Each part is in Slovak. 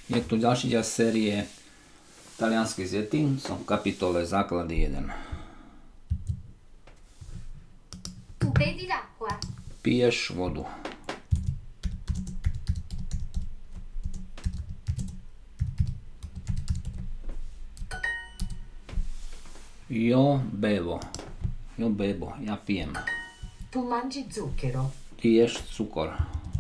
Je tu ďalší diel série Taliansky s Yetim, som v kapitole Základy 1. Tu bevi l'acqua? Piješ vodu. Io bevo. Ja pijem. Tu mangi zucchero. Ty ješ cukor.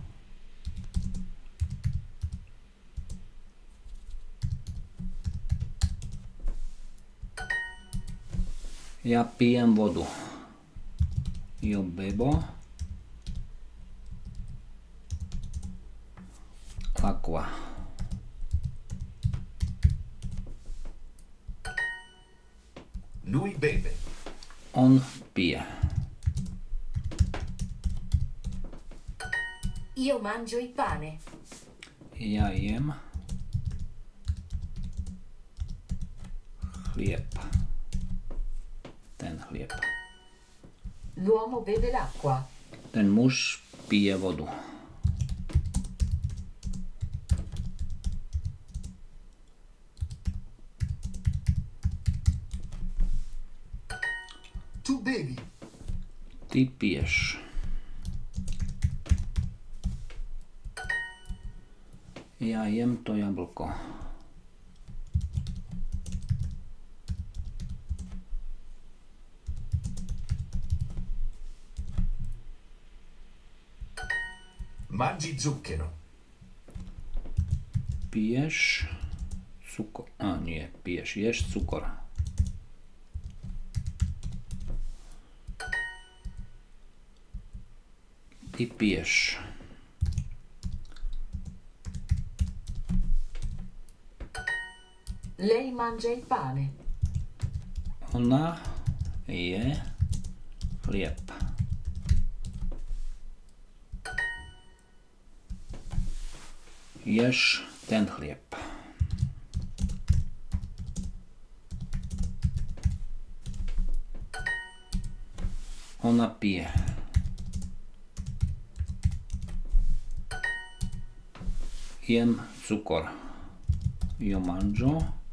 Ja pijem vodu. Io bevo l'acqua. Lui beve. On pije. Io mangio il pane. Ja jem chlieb. Ten chlieb. L'uomo beve l'acqua. Ten muž pije vodu. Tu bevi. Ty piješ. Ja jem to jablko. Mangi zucchero. Piješ cukor. Ješ cukor. Ty piješ. Lei mangia il pane. Ona je chlieb. Ješ ten chlieb. Ona pije. Jem cukor. Io mangio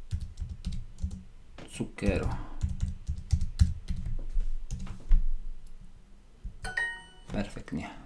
zucchero. Perfektne.